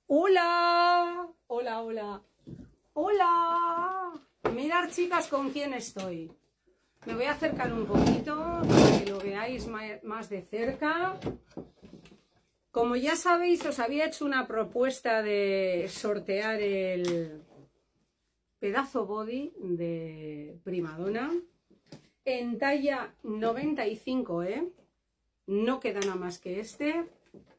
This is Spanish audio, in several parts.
Hola, hola, hola, hola. Mirad, chicas, con quién estoy. Me voy a acercar un poquito para que lo veáis más de cerca. Como ya sabéis, os había hecho una propuesta de sortear el pedazo body de Primadonna en talla 95, no queda nada más que este.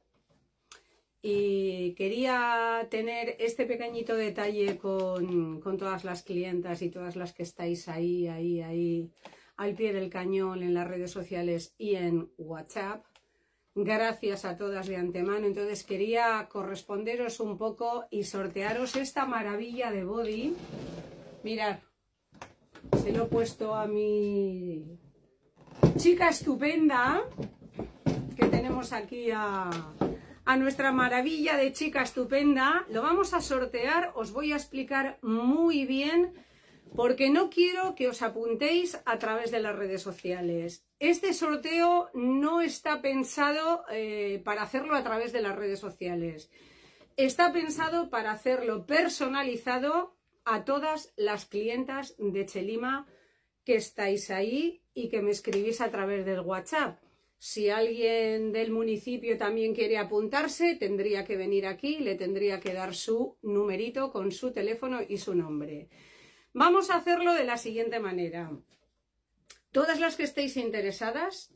Y quería tener este pequeñito detalle con todas las clientas y todas las que estáis ahí, al pie del cañón en las redes sociales y en WhatsApp. Gracias a todas de antemano. Entonces quería corresponderos un poco y sortearos esta maravilla de body. Mirad, se lo he puesto a mi chica estupenda que tenemos aquí a nuestra maravilla de chica estupenda. Lo vamos a sortear, os voy a explicar muy bien, porque no quiero que os apuntéis a través de las redes sociales. Este sorteo no está pensado para hacerlo a través de las redes sociales. Está pensado para hacerlo personalizado a todas las clientas de Chelima que estáis ahí y que me escribís a través del WhatsApp. Si alguien del municipio también quiere apuntarse, tendría que venir aquí, le tendría que dar su numerito con su teléfono y su nombre. Vamos a hacerlo de la siguiente manera. Todas las que estéis interesadas,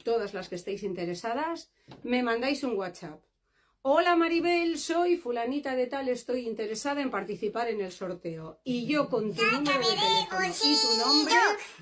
me mandáis un WhatsApp. Hola Maribel, soy fulanita de tal, estoy interesada en participar en el sorteo. Y yo con tu número de teléfono y tu nombre,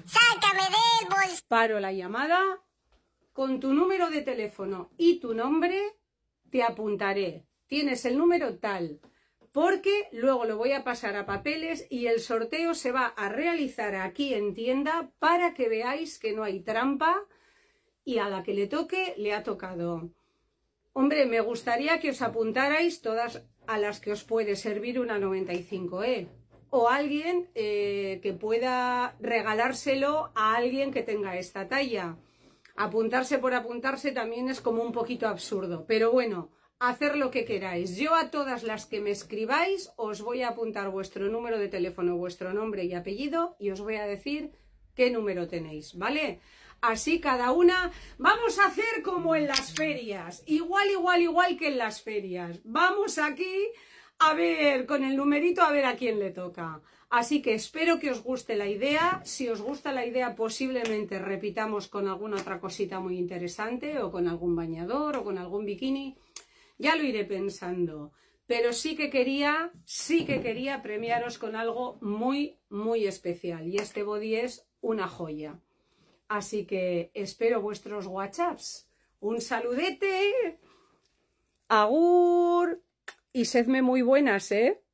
paro la llamada. Con tu número de teléfono y tu nombre te apuntaré. Tienes el número tal, porque luego lo voy a pasar a papeles y el sorteo se va a realizar aquí en tienda para que veáis que no hay trampa y a la que le toque, le ha tocado. Hombre, me gustaría que os apuntarais todas a las que os puede servir una 95, o alguien que pueda regalárselo a alguien que tenga esta talla. Apuntarse por apuntarse también es como un poquito absurdo, pero bueno, hacer lo que queráis. Yo a todas las que me escribáis os voy a apuntar vuestro número de teléfono, vuestro nombre y apellido y os voy a decir qué número tenéis, ¿vale? Así cada una, vamos a hacer como en las ferias, igual que en las ferias. Vamos aquí a ver, con el numerito, a ver a quién le toca. Así que espero que os guste la idea. Si os gusta la idea, posiblemente repitamos con alguna otra cosita muy interesante, o con algún bañador, o con algún bikini. Ya lo iré pensando. Pero sí que quería premiaros con algo muy, muy especial. Y este body es una joya. Así que espero vuestros WhatsApps. Un saludete. Agur. Y sedme muy buenas, ¿eh?